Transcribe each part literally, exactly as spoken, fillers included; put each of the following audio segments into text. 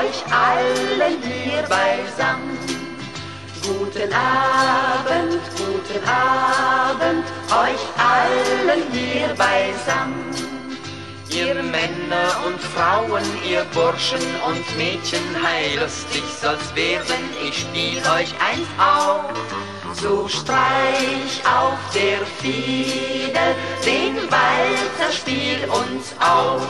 euch allen hier beisammen. Guten Abend, guten Abend, euch allen hier beisammen. Ihr Männer und Frauen, ihr Burschen und Mädchen, hey, lustig soll's werden, ich spiel euch eins auf. So streich auf der Fiedel, den Walzer spiel uns auf.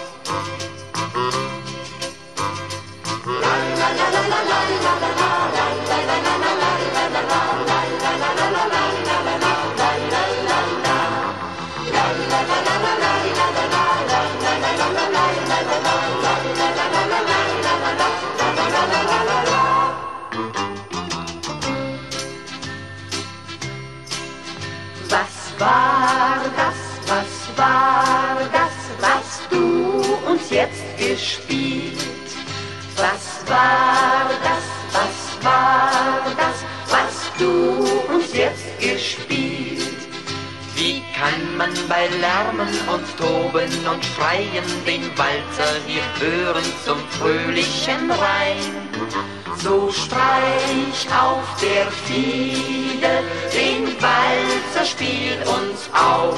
Was war das, was war das, was du uns jetzt gespielt? Was war das, was war das, was du uns jetzt gespielt? Wie kann man bei Lärmen und Toben und Schreien den Walzer hier hören zum fröhlichen Rhein? So streich auf der Fiedel, den Walzer spiel uns auf.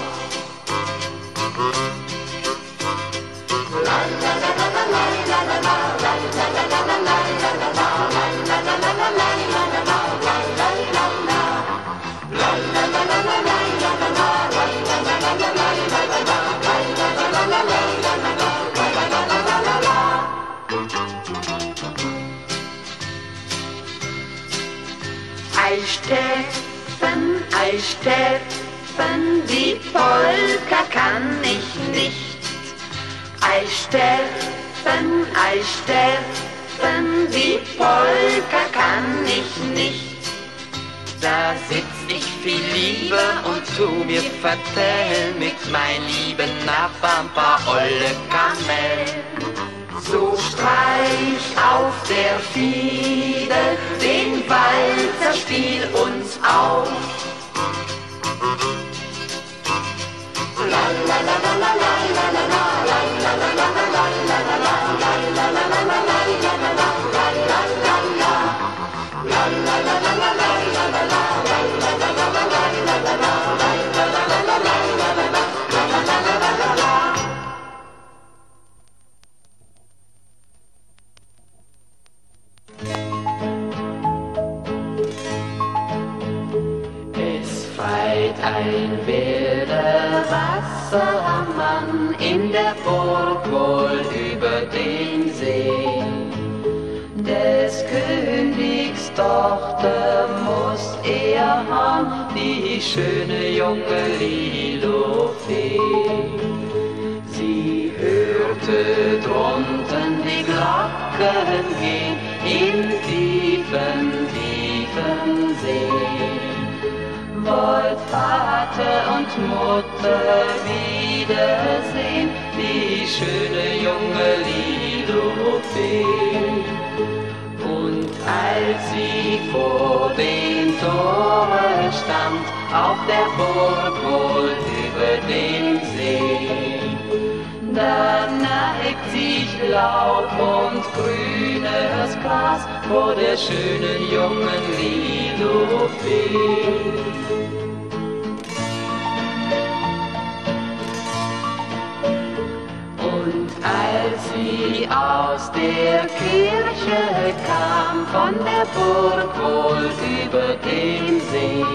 Ei Steffen, ei Steffen, die Polka kann ich nicht. Ei Steffen, ei Steffen, die Polka kann ich nicht. Da sitz ich viel lieber und tu mir vertellen mit mein lieben Nachbarn paar olle Kamellen. So streich auf der Fiedel, den Walzer spiel uns auf. Ein wilder Wassermann in der Burg wohl über den See. Des Königs Tochter muss er haben, die schöne junge Lilofee. Sie hörte drunten die Glocken gehen in tiefen, tiefen See. Wollt Vater und Mutter wiedersehen, die schöne junge Lilofee. Und als sie vor den Toren stand, auf der Burg wohl über dem See, da neigt sich Laub und grünes Gras vor der schönen jungen Lilofee. Und als sie aus der Kirche kam, von der Burg wohl über dem See,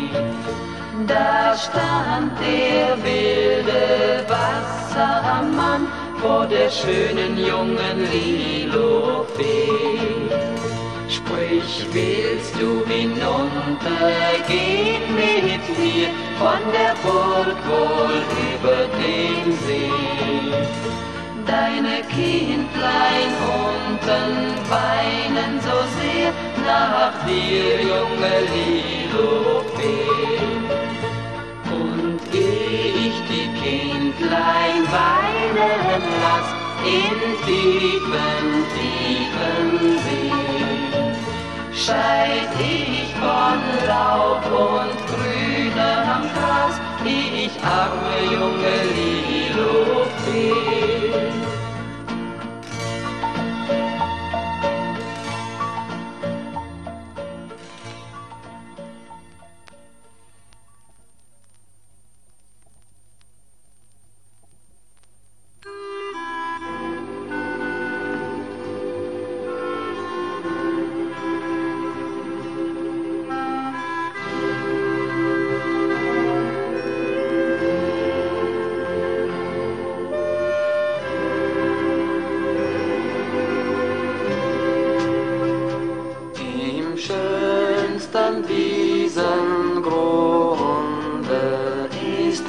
da stand der wilde Wassermann vor der schönen jungen Lilofee. Sprich, willst du hinuntergehen mit mir von der Burg wohl über den See? Deine Kindlein unten weinen so sehr nach dir, junge Lilofee. Und ehe ich die Kindlein weinen lass in tiefen, tiefen See, scheid ich von Laub und grünem Gras, ich arme junge Lilofee.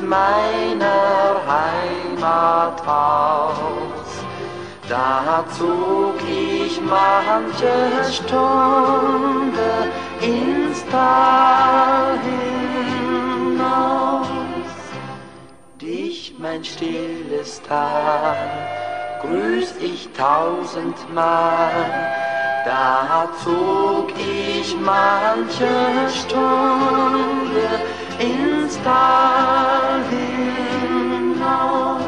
meiner Heimat aus. Da zog ich manche Stunde ins Tal hinaus. Dich, mein stilles Tal, grüß ich tausendmal. Da zog ich manche Stunde ins Tal hinaus.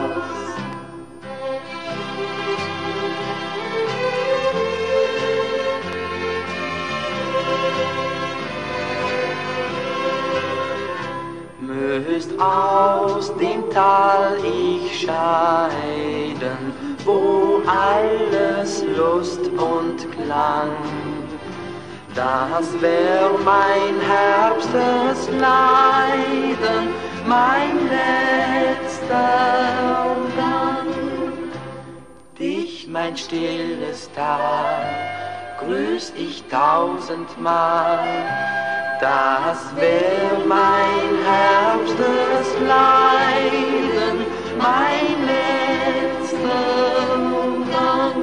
Müsst aus dem Tal ich scheiden, wo alles Lust und Klang. Das wär mein Herbstesleiden, mein letzter Gang. Dich, mein stilles Tal, grüß ich tausendmal. Das wär mein Herbstesleiden, mein letzter Gang.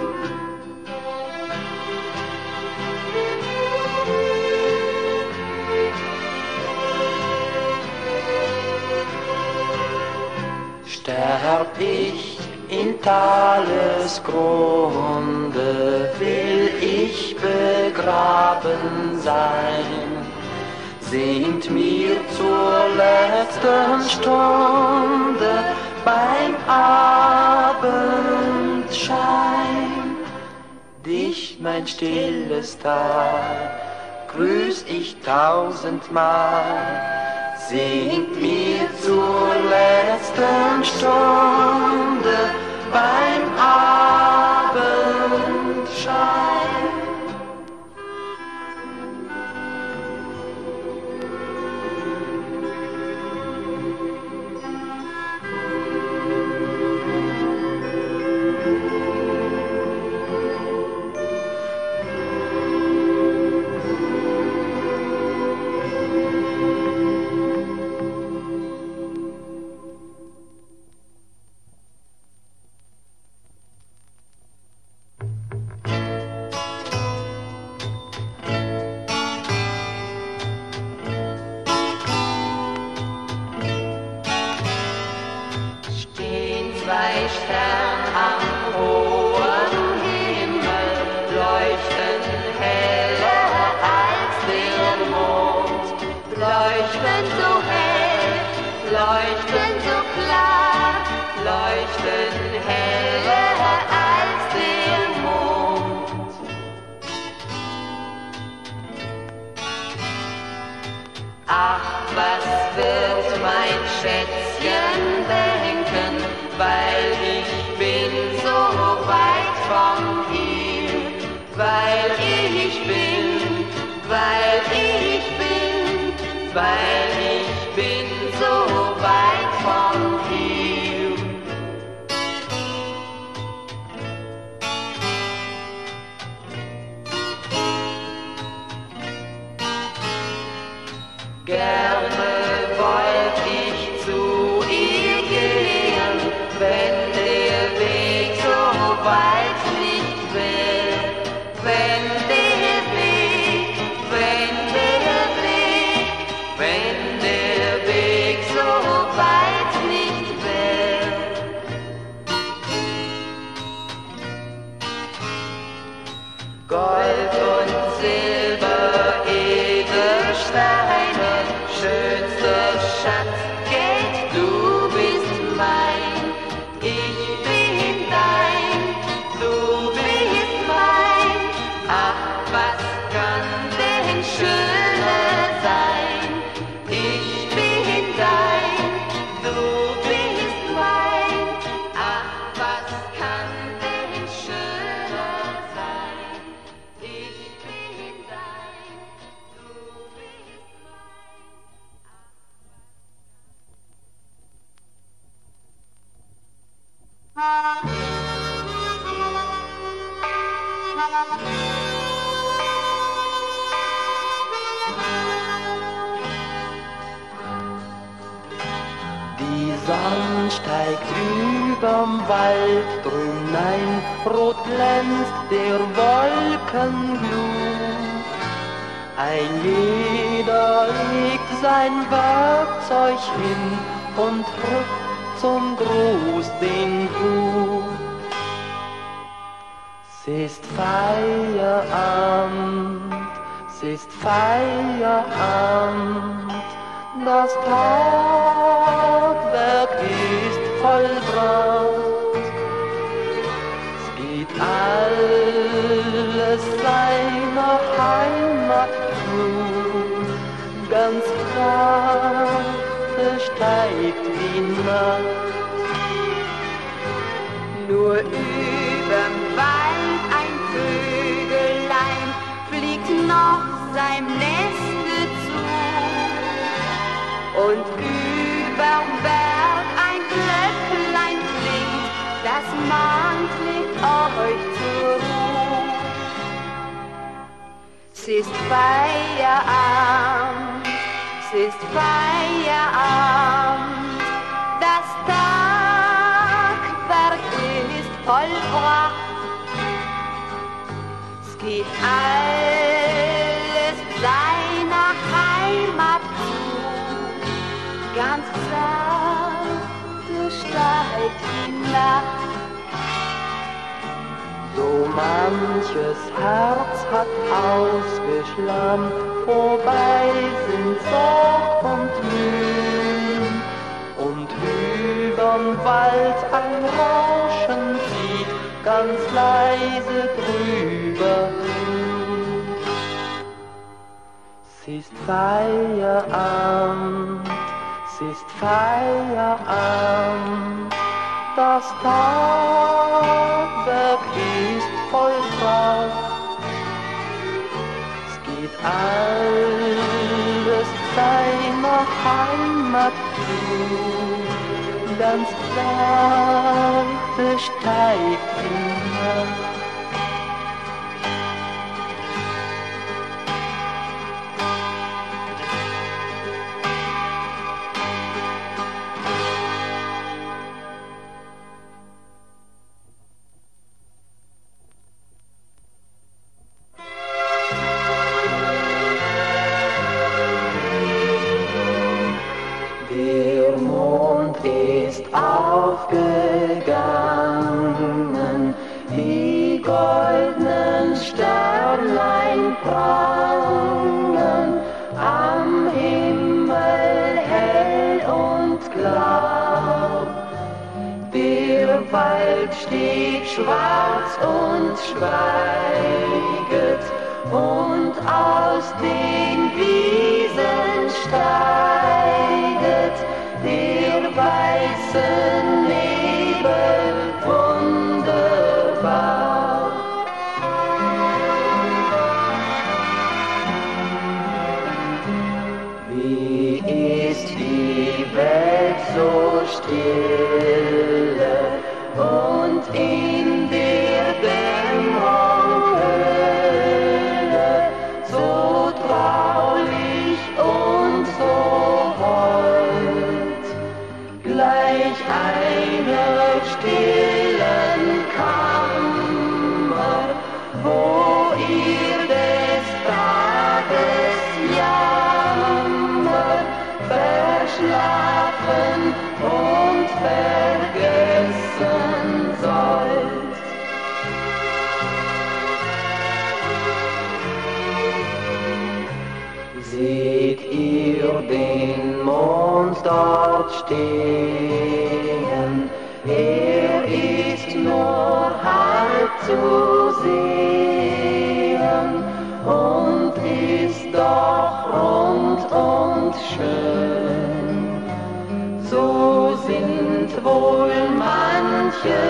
Sterb ich in Talesgrunde, will ich begraben sein. Singt mir zur letzten Stunde beim Abendschein. Dich, mein stilles Tal, grüß ich tausendmal. Singt mir zur letzten Stunde beim Abendschein. Zwei Sterne am hohen Himmel leuchten heller als der Mond, leuchten so hell, leuchten so klar, leuchten heller als der Mond. Ach, was wird mein Schätzchen denken, weil ich bin so weit von ihm, weil ich bin, weil ich bin, weil ich bin so weit von ihm. Gerne wollt ich zu ihr gehen, wenn der Weg so weit nicht wär, wenn der Weg, wenn der Weg, wenn der Weg so weit nicht wär. Gold und Silber, Edelsteine, schönster Schatz, Geld, du bist mein. Ich bin dein, du bist mein. Ach, was kann denn schöner sein? Ich bin dein, du bist mein. Ach, was kann denn schöner sein? Ich bin dein, du bist mein. Sonne steigt überm Wald drum ein, rot glänzt der Wolkenglut. Ein jeder legt sein Werkzeug hin und rückt zum Gruß den Hut. S'ist Feierabend, s'ist Feierabend, das Tagwerk ist vollbracht. Es geht alles seiner Heimat zu, ganz sachte steigt die Nacht. Nur überm Wald ein Vögelein fliegt noch seinem Neste zu. Und überm Berg ein Glöcklein klingt, das mahnt, legt euch zur Ruhe. S'ist Feierabend, s'ist Feierabend, das Tagwerk ist vollbracht. Es geht alles seiner Heimat zu, ganz sachte steigt die Nacht. So manches Herz hat ausgeschlammt, vorbei sind Sorg und Mühen, und überm Wald ein Rauschen zieht ganz leise drüber hin. S'ist Feierabend, s'ist Feierabend, das Tagwerk ist vollbracht. Es geht alles seiner Heimat zu, ganz sachte steigt die Nacht. Der Mond ist aufgegangen, die goldenen Sternlein prangen am Himmel hell und klar. Der Wald steht schwarz und schweiget, und aus den Wiesen steiget der weiße Nebel wunderbar. Wie ist die Welt so stille und in der Dämmerung Höhle so traulich und so hold, gleich einer stillen Kammer, wo ihr des Tages Jammer verschlafen und vergessen sollt. Seht ihr den Mond dort stehen? Er ist nur halb zu sehen und ist doch rund und schön. So sind wohl manche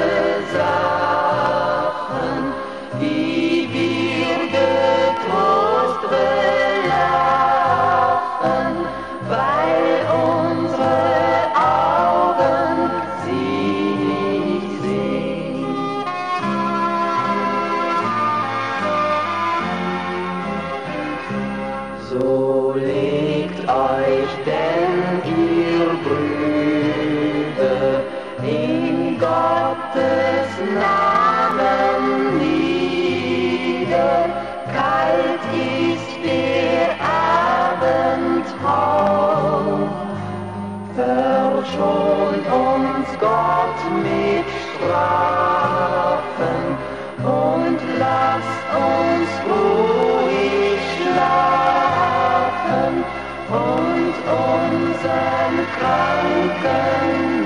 Sachen, die wir getrost belachen, weil unsere Augen sie nicht sehen. So legt euch denn, ihr Brüder, kalt ist der Abendhauch. Verschont uns Gott mit Strafen und lasst uns ruhig schlafen und unseren Kranken